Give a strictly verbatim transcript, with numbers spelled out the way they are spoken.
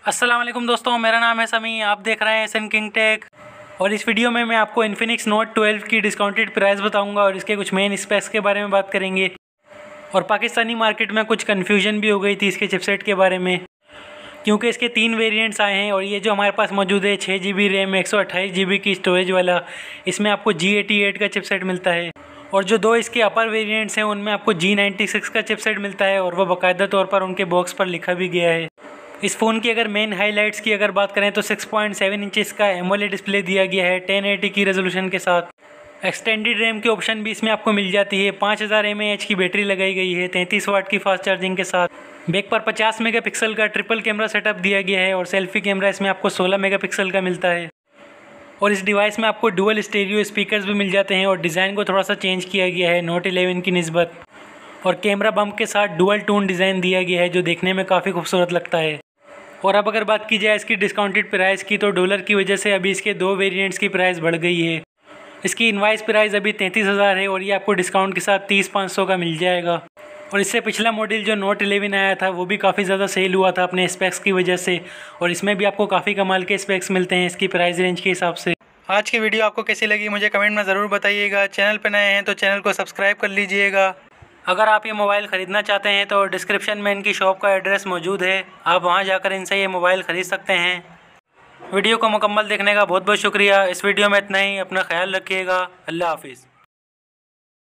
अस्सलाम वालेकुम दोस्तों, मेरा नाम है समी। आप देख रहे हैं एसन किंग टेक और इस वीडियो में मैं आपको इन्फिनिक्स नोट ट्वेल्व की डिस्काउंटेड प्राइस बताऊंगा और इसके कुछ मेन स्पेक्स के बारे में बात करेंगे। और पाकिस्तानी मार्केट में कुछ कन्फ्यूजन भी हो गई थी इसके चिपसेट के बारे में, क्योंकि इसके तीन वेरिएंट्स आए हैं। और ये जो हमारे पास मौजूद है छः जी बी रैम एक सौ अट्ठाईस जी बी की स्टोरेज वाला, इसमें आपको जी एटी एट का चिपसेट मिलता है। और जो दो इसके अपर वेरिएंट्स हैं उनमें आपको जी नाइन्टी सिक्स का चिपसेट मिलता है और वह बाकायदा तौर पर उनके बॉक्स पर लिखा भी गया है। इस फ़ोन की अगर मेन हाइलाइट्स की अगर बात करें तो सिक्स पॉइंट सेवन इंचेस का एमोलेड डिस्प्ले दिया गया है टेन एटी की रेजोल्यूशन के साथ। एक्सटेंडेड रैम की ऑप्शन भी इसमें आपको मिल जाती है। पाँच हज़ार एम ए एच की बैटरी लगाई गई है तैंतीस वाट की फास्ट चार्जिंग के साथ। बैक पर पचास मेगापिक्सल का ट्रिपल कैमरा सेटअप दिया गया है और सेल्फी कैमरा इसमें आपको सोलह मेगापिक्सल का मिलता है। और इस डिवाइस में आपको डुअल स्टीरियो स्पीकर्स भी मिल जाते हैं और डिज़ाइन को थोड़ा सा चेंज किया गया है नोट इलेवन की निस्बत। और कैमरा बम्प के साथ डुअल टोन डिज़ाइन दिया गया है जो देखने में काफ़ी खूबसूरत लगता है। और अब अगर बात की जाए इसकी डिस्काउंटेड प्राइस की, तो डॉलर की वजह से अभी इसके दो वेरिएंट्स की प्राइस बढ़ गई है। इसकी इनवाइस प्राइस अभी तैंतीस हज़ार है और ये आपको डिस्काउंट के साथ तीस पाँच सौ का मिल जाएगा। और इससे पिछला मॉडल जो नोट इलेवन आया था वो भी काफ़ी ज़्यादा सेल हुआ था अपने स्पेक्स की वजह से, और इसमें भी आपको काफ़ी कमाल के स्पेक्स मिलते हैं इसकी प्राइस रेंज के हिसाब से। आज की वीडियो आपको कैसी लगी मुझे कमेंट में ज़रूर बताइएगा। चैनल पर नए हैं तो चैनल को सब्सक्राइब कर लीजिएगा। अगर आप ये मोबाइल ख़रीदना चाहते हैं तो डिस्क्रिप्शन में इनकी शॉप का एड्रेस मौजूद है, आप वहां जाकर इनसे ये मोबाइल ख़रीद सकते हैं। वीडियो को मुकम्मल देखने का बहुत बहुत शुक्रिया। इस वीडियो में इतना ही। अपना ख्याल रखिएगा। अल्लाह हाफिज़।